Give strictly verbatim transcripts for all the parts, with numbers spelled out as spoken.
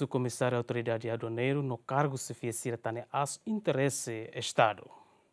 o comissário da autoridade aduaneiro no cargo se fez tane as interesse Estado.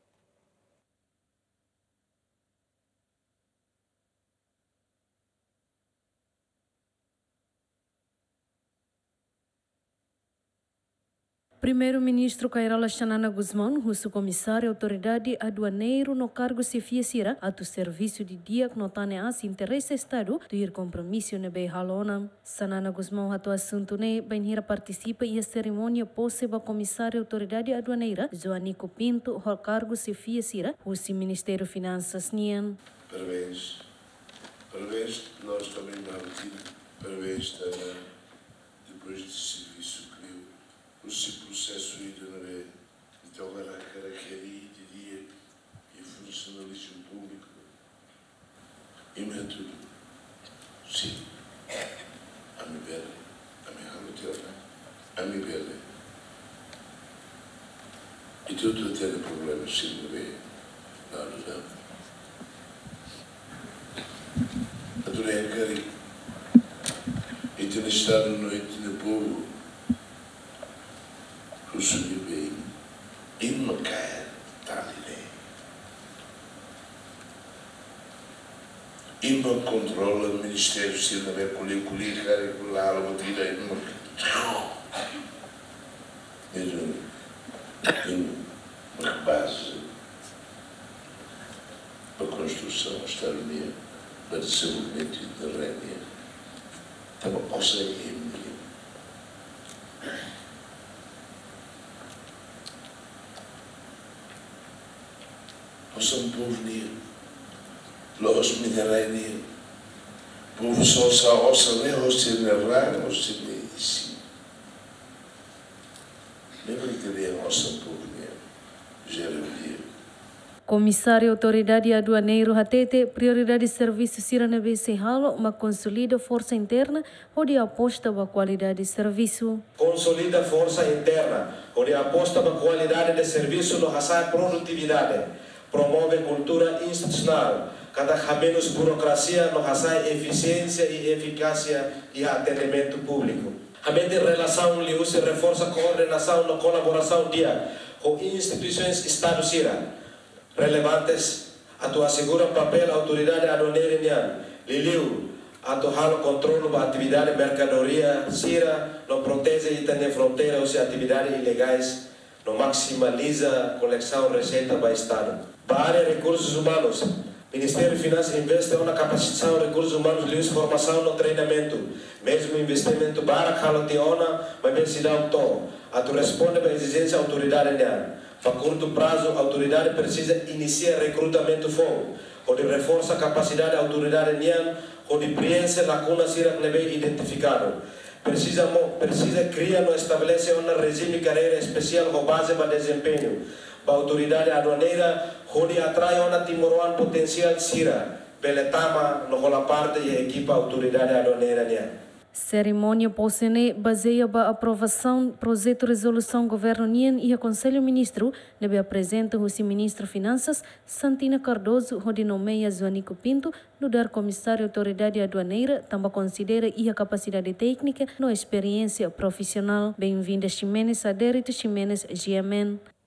Primeiro-ministro Kairala Xanana Guzmão, o comissário autoridade aduaneiro no cargo se fiesira atu serviço de dia que notane as interesse Estado do ir compromisso ne bei halona. Xanana Guzmão atu assunto ne benhira participa e a cerimônia posse ba comissário autoridade aduaneira Joanico Pinto ho cargo se fiesira o Ministério Finanças nian. Parabéns. Parabéns, nós também na rotina. Parabéns, Tana, depois de serviço que viu. O processo ido na vez, então agora a característica de dia e funcionalismo público e não é tudo. Sim, a minha bela, a minha rotina, a minha bela. E tudo até de problemas, sim, na vez, na hora. Adorei a carinho. E ter estado noite no povo. O senhor bem, e uma cara, tá ali. E não controla o Ministério se não vai colher, colher, cara, colar, a batida, e não. Mesmo, uma base para a construção da Estado-União, para o desenvolvimento da Rénia, estava ao sangue. São povo nia, los minerais povo só só ossa nem ossa nem rara ossa nem sim, lembra que dia ossa povo nia, gera dia. Comissário Autoridade Aduaneiro Hatete, prioridade de serviço Sira na B C Halo, uma consolida força interna onde aposta para a qualidade de serviço. Consolida força interna onde aposta para a qualidade de serviço no raça produtividade. Promove cultura institucional, cada vez menos burocracia, no raça eficiência e eficácia e atendimento público. A mente de relação lhe usa reforça a coordenação na colaboração dia com instituições Estado Sira relevantes, atu assegura papel autoridade aduaneira nian, liliu, atu halo controle da atividade mercadoria Sira, no protege e tem fronteira os atividades ilegais, no maximaliza coleção receita para o Estado. Para a área de recursos humanos, o Ministério de Finanças investe na capacitação de recursos humanos, de formação no treinamento, mesmo investimento para a calotiona, mas bem se dá um tom. A tu responde para a exigência da autoridade nian. A curto prazo, a autoridade precisa iniciar recrutamento fogo, onde reforça a capacidade da autoridade nian, onde preenche lacunas que não bem identificado. Precisa, precisa criar ou estabelecer um regime de carreira especial com base para desempenho. Para a autoridade aduaneira, onde atrai uma timoroan potencial Sira, peletama no rola parte e equipa autoridade aduaneira nian. Cerimônia possene baseia a aprovação projeto de resolução governo nian e o Conselho Ministro deve apresentar o Ministro Finanças Santina Cardoso onde nomeia Joanico Pinto no dar comissário autoridade aduaneira também considera e a capacidade técnica no experiência profissional. Bem-vinda Ximenes Adérito Ximenes G M N.